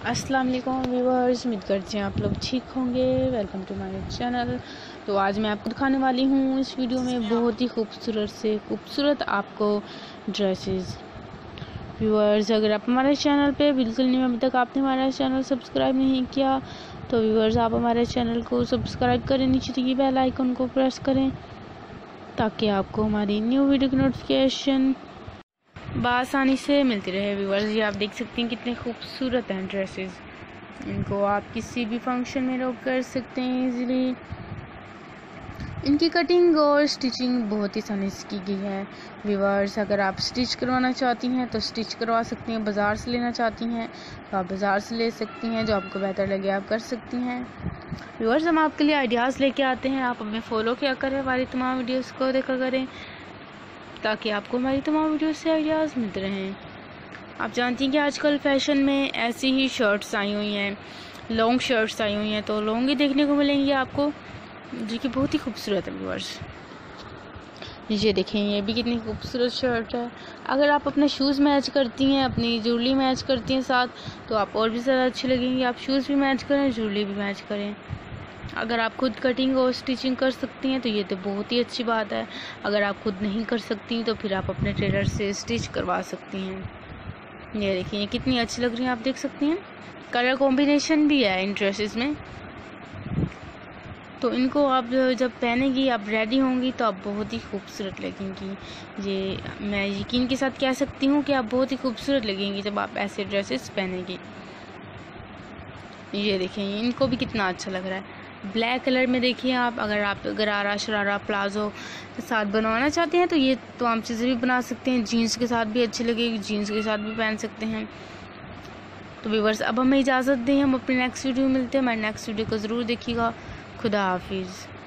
अस्सलाम वालेकुम व्यूअर्स, उम्मीद करते हैं आप लोग ठीक होंगे। Welcome to my channel. तो आज मैं आपको दिखाने वाली हूँ इस वीडियो में बहुत ही खूबसूरत से खूबसूरत आपको ड्रेसेस। व्यूअर्स, अगर आप हमारे चैनल पे बिल्कुल नहीं, अभी तक आपने हमारा चैनल सब्सक्राइब नहीं किया तो व्यूअर्स आप हमारे चैनल को सब्सक्राइब करें, नीचे दिए बेल आइकन को प्रेस करें ताकि आपको हमारी न्यू वीडियो की नोटिफिकेशन बआसानी से मिलती रहे। व्यूअर्स, ये आप देख सकते हैं कितने खूबसूरत हैं ड्रेसेस। इनको आप किसी भी फंक्शन में रोक कर सकते हैं इजीली। इनकी कटिंग और स्टिचिंग बहुत ही आसानी से की गई है। व्यूअर्स, अगर आप स्टिच करवाना चाहती हैं तो स्टिच करवा सकती हैं, बाज़ार से लेना चाहती हैं तो आप बाज़ार से ले सकती हैं, जो आपको बेहतर लगे आप कर सकती हैं। व्यूअर्स, हम आपके लिए आइडियाज़ लेके आते हैं, आप हमें फॉलो किया करें, हमारी तमाम वीडियोज़ को देखा करें ताकि आपको हमारी तमाम वीडियो से आइडियाज़ मिलते रहें। आप जानती हैं कि आजकल फैशन में ऐसी ही शर्ट्स आई हुई हैं, लॉन्ग शर्ट्स आई हुई हैं, तो लॉन्ग ही देखने को मिलेंगी आपको, जो कि बहुत ही खूबसूरत है। व्यूअर्स, ये देखें, ये भी कितनी खूबसूरत शर्ट है। अगर आप अपने शूज़ मैच करती हैं, अपनी ज्वेलरी मैच करती हैं साथ, तो आप और भी ज़्यादा अच्छी लगेंगी। आप शूज़ भी मैच करें, ज्वेलरी भी मैच करें। अगर आप खुद कटिंग और स्टिचिंग कर सकती हैं तो ये तो बहुत ही अच्छी बात है। अगर आप खुद नहीं कर सकती तो फिर आप अपने टेलर से स्टिच करवा सकती हैं। ये देखिए, ये कितनी अच्छी लग रही हैं, आप देख सकती हैं। कलर कॉम्बिनेशन भी है इन ड्रेसेस में, तो इनको आप जब पहनेंगी, आप रेडी होंगी तो आप बहुत ही खूबसूरत लगेंगी। ये मैं यकीन के साथ कह सकती हूँ कि आप बहुत ही खूबसूरत लगेंगी जब आप ऐसे ड्रेसेस पहनेंगी। ये देखें, इनको भी कितना अच्छा लग रहा है। ब्लैक कलर में देखिए आप, अगर आप गरारा शरारा प्लाजो के साथ बनवाना चाहते हैं तो ये तमाम चीज़ें भी बना सकते हैं। जीन्स के साथ भी अच्छी लगेगी, जीन्स के साथ भी पहन सकते हैं। तो व्यूअर्स, अब हमें इजाज़त दें, हम अपने नेक्स्ट वीडियो में मिलते हैं। हमारे नेक्स्ट वीडियो को ज़रूर देखिएगा। खुदा हाफिज़।